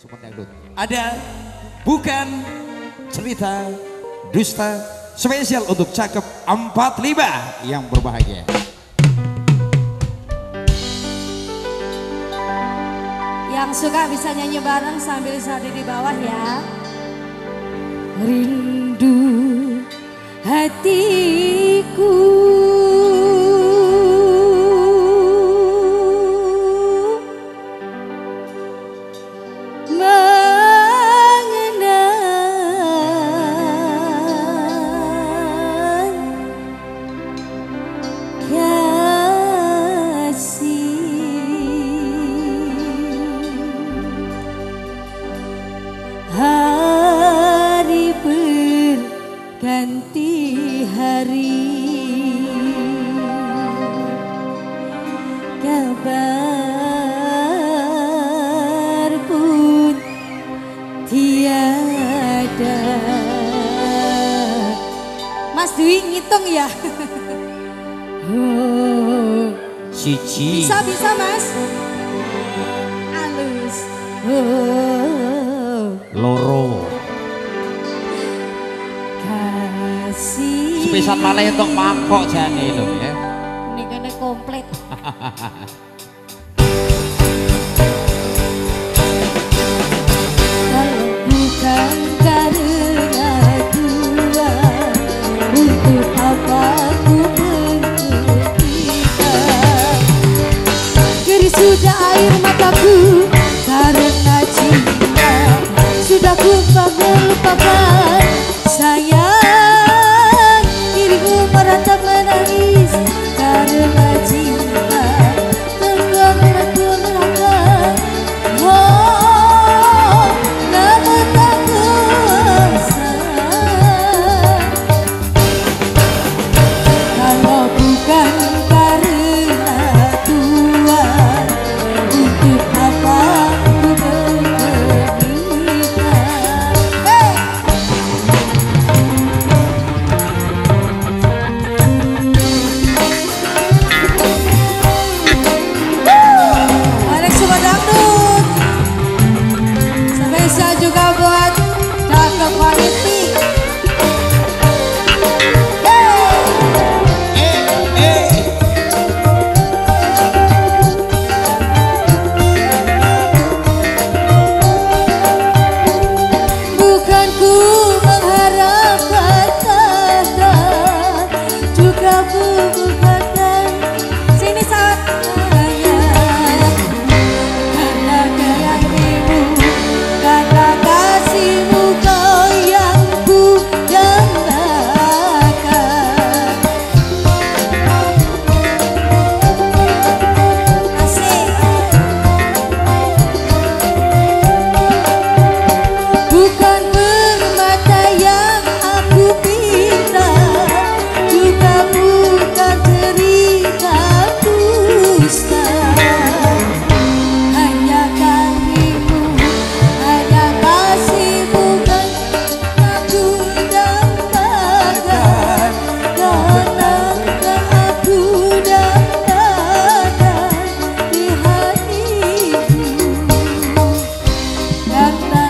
Super Dangdut. Ada bukan cerita dusta spesial untuk Cakep 45 yang berbahagia. Yang suka bisa nyanyi bareng sambil sadi di bawah ya. Rindu hatiku ganti hari, kabar pun tiada. Mas Dwi ngitung ya. Oh, Cici. Bisa Mas. Halus. Oh, loro. Spesial malah untuk mangkok jane lho ya. Ini kene komplit. Kalau bukan karena dua, untuk apa ku berketika? Kiri sudah air mataku karena cinta, sudah ku melupakan sayang. Meratap menangis karena cinta, tenggelam aku neraka. Oh, namun tak kuasa. Kalau bukan karena Tuhan, untuk apa aku berkenika? Juga buat Cakep Quality. Bukan ku mengharapkan kata, juga ku bukan sini saatnya. Karena dirimu, karena kasihmu kau yang ku dambakan. Asik. Bukan permata yang aku pinta, juga bukan cerita dusta. Hanya dirimu, hanya kasihmu kan aku dambakan. Karena aku dambakan di hatiku. Karena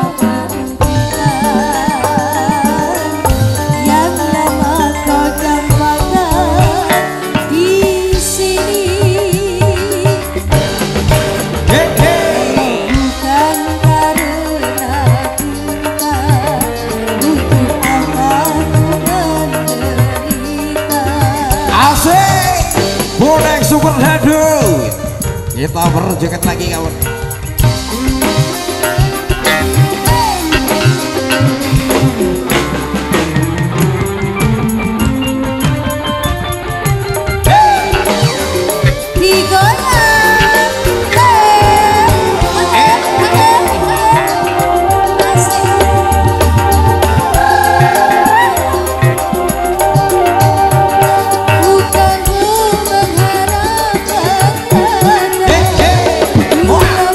yang lama kau dambakan di sini. Bukan karena Tuhan, untuk apa ku menderita? Asik. Bonek Super Dangdut. Kita berjoget lagi kawan. Digoyang, bukan ku mengharapkan kata,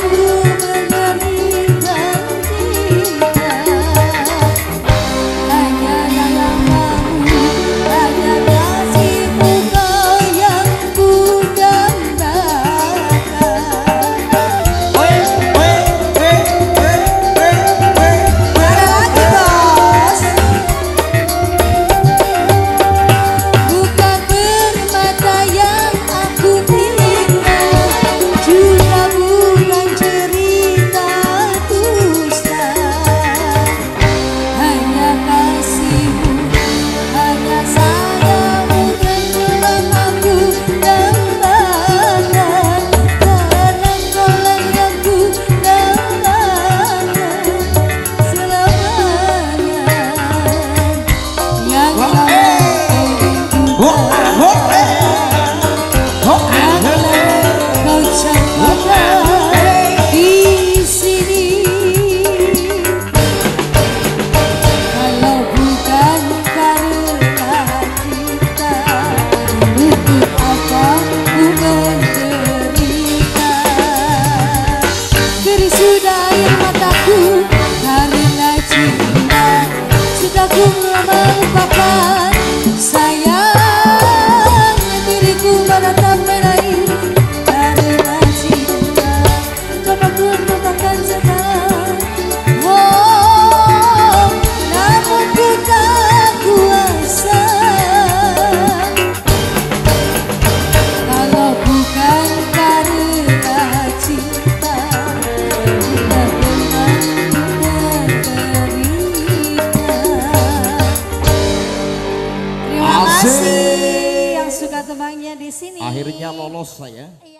Akhirnya lolos saya.